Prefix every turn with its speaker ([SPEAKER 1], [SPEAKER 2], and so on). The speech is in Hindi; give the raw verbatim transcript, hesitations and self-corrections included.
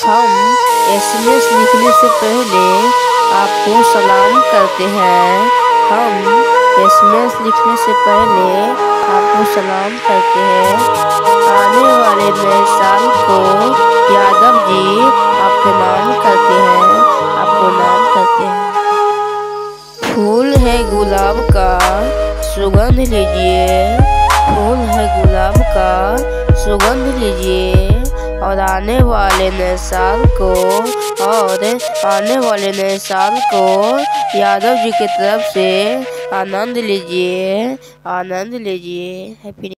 [SPEAKER 1] हम एसएमएस लिखने से पहले आपको सलाम करते हैं। हम एसएमएस लिखने से पहले आपको सलाम करते हैं। आने वाले नए साल को यादव जी आपके नाम करते हैं, आपको नाम करते हैं। फूल है गुलाब का सुगंध लीजिए, फूल है गुलाब का सुगंध लीजिए, और आने वाले नए साल को और आने वाले नए साल को यादव जी की तरफ से आनंद लीजिए, आनंद लीजिए। हैप्पी